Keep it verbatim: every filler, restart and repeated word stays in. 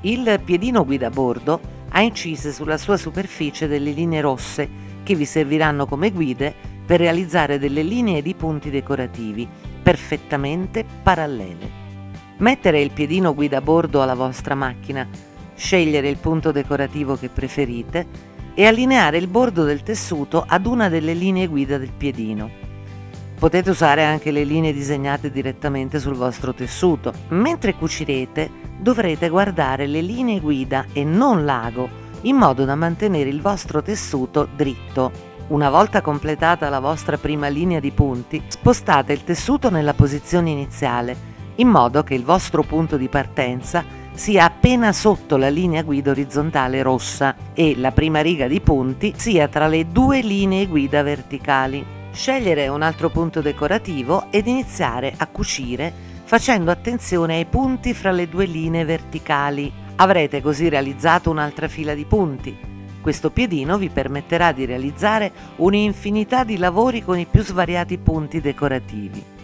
Il piedino guida a bordo ha incise sulla sua superficie delle linee rosse che vi serviranno come guide per realizzare delle linee di punti decorativi perfettamente parallele. Mettere il piedino guida a bordo alla vostra macchina, scegliere il punto decorativo che preferite e allineare il bordo del tessuto ad una delle linee guida del piedino. Potete usare anche le linee disegnate direttamente sul vostro tessuto. Mentre cucirete dovrete guardare le linee guida e non l'ago, in modo da mantenere il vostro tessuto dritto. Una volta completata la vostra prima linea di punti, spostate il tessuto nella posizione iniziale, in modo che il vostro punto di partenza sia appena sotto la linea guida orizzontale rossa e la prima riga di punti sia tra le due linee guida verticali. Scegliere un altro punto decorativo ed iniziare a cucire facendo attenzione ai punti fra le due linee verticali. Avrete così realizzato un'altra fila di punti. Questo piedino vi permetterà di realizzare un'infinità di lavori con i più svariati punti decorativi.